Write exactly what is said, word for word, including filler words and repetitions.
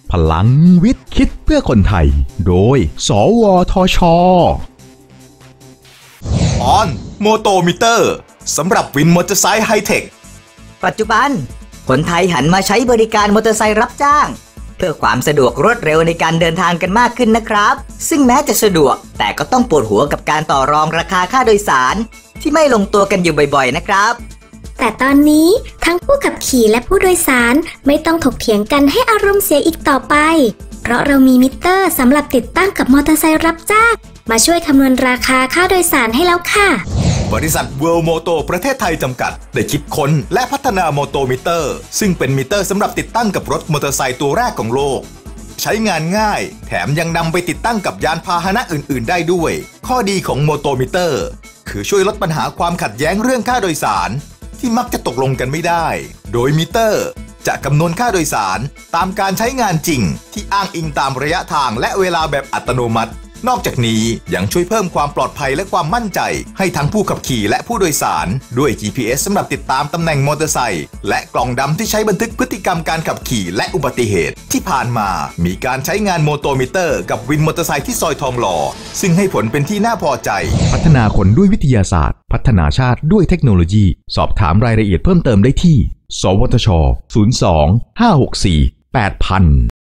พลังวิทย์คิดเพื่อคนไทยโดยสวทช. ออนโมโตมิเตอร์สำหรับวินมอเตอร์ไซค์ไฮเทคปัจจุบันคนไทยหันมาใช้บริการมอเตอร์ไซค์รับจ้างเพื่อความสะดวกรวดเร็วในการเดินทางกันมากขึ้นนะครับซึ่งแม้จะสะดวกแต่ก็ต้องปวดหัวกับการต่อรองราคาค่าโดยสารที่ไม่ลงตัวกันอยู่บ่อยๆนะครับแต่ตอนนี้ทั้งผู้ขับขี่และผู้โดยสารไม่ต้องถกเถียงกันให้อารมณ์เสียอีกต่อไปเพราะเรามีมิเตอร์สำหรับติดตั้งกับมอเตอร์ไซค์รับจ้างมาช่วยคำนวณราคาค่าโดยสารให้แล้วค่ะบริษัท World Moto ประเทศไทยจำกัดได้คิดค้นและพัฒนาโมโตมิเตอร์ซึ่งเป็นมิเตอร์สำหรับติดตั้งกับรถมอเตอร์ไซค์ตัวแรกของโลกใช้งานง่ายแถมยังนำไปติดตั้งกับยานพาหนะอื่นๆได้ด้วยข้อดีของโมโตมิเตอร์คือช่วยลดปัญหาความขัดแย้งเรื่องค่าโดยสารที่มักจะตกลงกันไม่ได้โดยมิเตอร์จะคำนวณค่าโดยสารตามการใช้งานจริงที่อ้างอิงตามระยะทางและเวลาแบบอัตโนมัตินอกจากนี้ยังช่วยเพิ่มความปลอดภัยและความมั่นใจให้ทั้งผู้ขับขี่และผู้โดยสารด้วย จี พี เอส สำหรับติดตามตำแหน่งมอเตอร์ไซค์และกล่องดำที่ใช้บันทึกพฤติกรรมการขับขี่และอุบัติเหตุที่ผ่านมามีการใช้งานโมโตมิเตอร์กับวินมอเตอร์ไซค์ที่ซอยทองหล่อซึ่งให้ผลเป็นที่น่าพอใจพัฒนาคนด้วยวิทยาศาสตร์พัฒนาชาติด้วยเทคโนโลยีสอบถามรายละเอียดเพิ่มเติมได้ที่สวทช ศูนย์ สอง ห้า หก สี่ แปด ศูนย์ ศูนย์